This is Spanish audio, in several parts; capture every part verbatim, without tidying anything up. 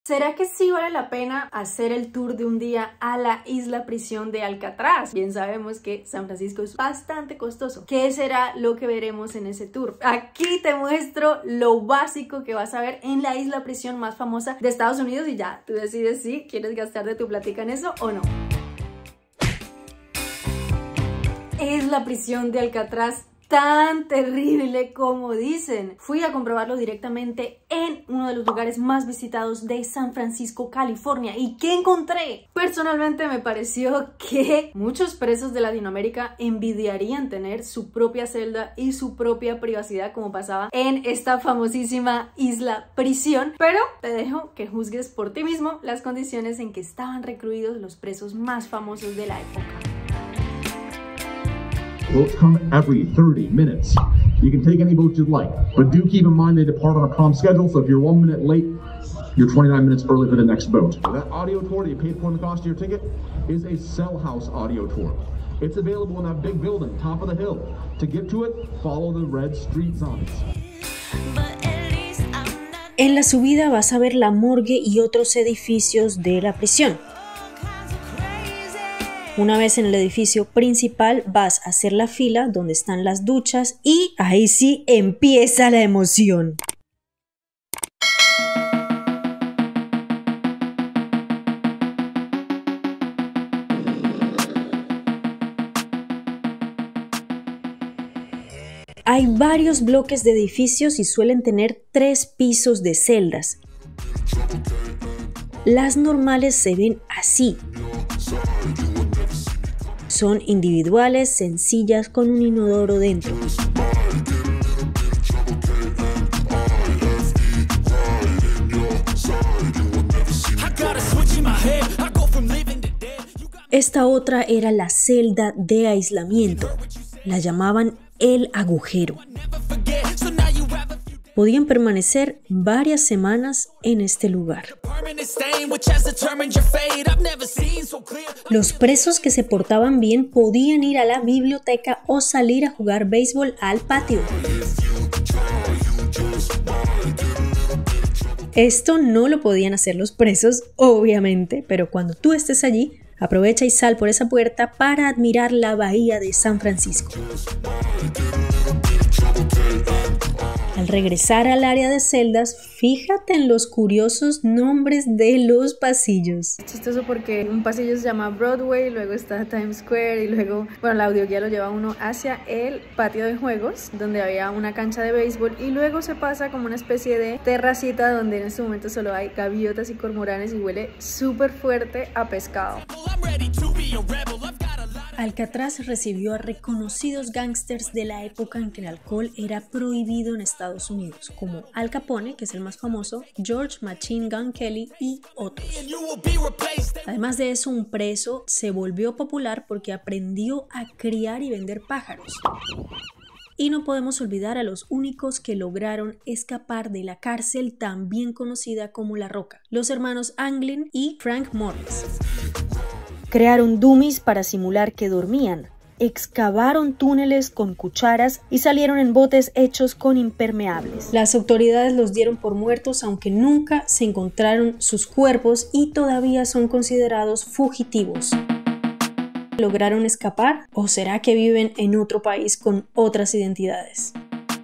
¿Será que sí vale la pena hacer el tour de un día a la isla prisión de Alcatraz? Bien sabemos que San Francisco es bastante costoso. ¿Qué será lo que veremos en ese tour? Aquí te muestro lo básico que vas a ver en la isla prisión más famosa de Estados Unidos y ya tú decides si quieres gastar de tu plática en eso o no. Es la prisión de Alcatraz tan terrible como dicen. Fui a comprobarlo directamente en uno de los lugares más visitados de San Francisco, California. ¿Y qué encontré? Personalmente me pareció que muchos presos de Latinoamérica envidiarían tener su propia celda y su propia privacidad como pasaba en esta famosísima isla prisión, pero te dejo que juzgues por ti mismo las condiciones en que estaban recluidos los presos más famosos de la época. Boats come every thirty minutes. You can take any boat you'd like, but do keep in mind they depart on a prompt schedule, so if you're one minute late, you're twenty-nine minutes early for the next boat. That audio tour that you paid for in the cost of your ticket is a Cell House audio tour. It's available in that big building, top of the hill. To get to it, follow the red street signs. En la subida vas a ver la morgue y otros edificios de la prisión. Una vez en el edificio principal vas a hacer la fila donde están las duchas y ahí sí empieza la emoción. Hay varios bloques de edificios y suelen tener tres pisos de celdas. Las normales se ven así. Son individuales, sencillas, con un inodoro dentro. Esta otra era la celda de aislamiento. La llamaban el agujero. Podían permanecer varias semanas en este lugar. Los presos que se portaban bien podían ir a la biblioteca o salir a jugar béisbol al patio. Esto no lo podían hacer los presos, obviamente, pero cuando tú estés allí, aprovecha y sal por esa puerta para admirar la bahía de San Francisco. Al regresar al área de celdas, fíjate en los curiosos nombres de los pasillos. Es chistoso porque un pasillo se llama Broadway, luego está Times Square y luego, bueno, la audioguía lo lleva uno hacia el patio de juegos, donde había una cancha de béisbol y luego se pasa como una especie de terracita donde en este momento solo hay gaviotas y cormoranes y huele súper fuerte a pescado. Alcatraz recibió a reconocidos gángsters de la época en que el alcohol era prohibido en Estados Unidos, como Al Capone, que es el más famoso, George Machine Gun Kelly y otros. Además de eso, un preso se volvió popular porque aprendió a criar y vender pájaros. Y no podemos olvidar a los únicos que lograron escapar de la cárcel también conocida como La Roca, los hermanos Anglin y Frank Morris. Crearon dummies para simular que dormían, excavaron túneles con cucharas y salieron en botes hechos con impermeables. Las autoridades los dieron por muertos, aunque nunca se encontraron sus cuerpos y todavía son considerados fugitivos. ¿Lograron escapar o será que viven en otro país con otras identidades?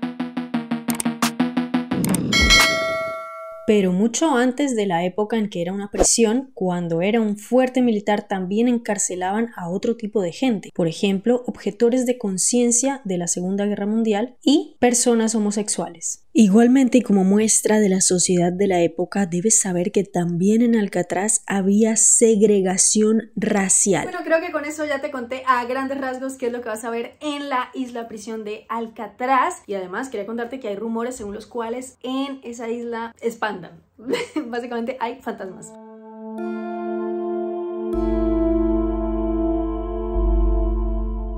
Pero mucho antes de la época en que era una prisión, cuando era un fuerte militar, también encarcelaban a otro tipo de gente. Por ejemplo, objetores de conciencia de la Segunda Guerra Mundial y personas homosexuales. Igualmente, y como muestra de la sociedad de la época, debes saber que también en Alcatraz había segregación racial. Bueno, creo que con eso ya te conté a grandes rasgos qué es lo que vas a ver en la isla prisión de Alcatraz. Y además quería contarte que hay rumores según los cuales en esa isla espantan. Básicamente hay fantasmas.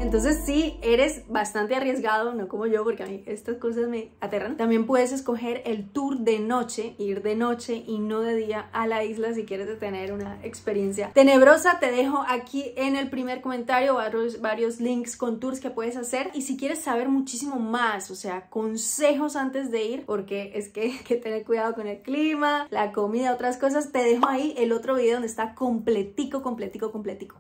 Entonces si eres bastante arriesgado, no como yo, porque a mí estas cosas me aterran, también puedes escoger el tour de noche, ir de noche y no de día a la isla si quieres tener una experiencia tenebrosa. Te dejo aquí en el primer comentario varios, varios links con tours que puedes hacer, y si quieres saber muchísimo más, o sea, consejos antes de ir, porque es que hay que tener cuidado con el clima, la comida, otras cosas, te dejo ahí el otro video donde está completico, completico, completico.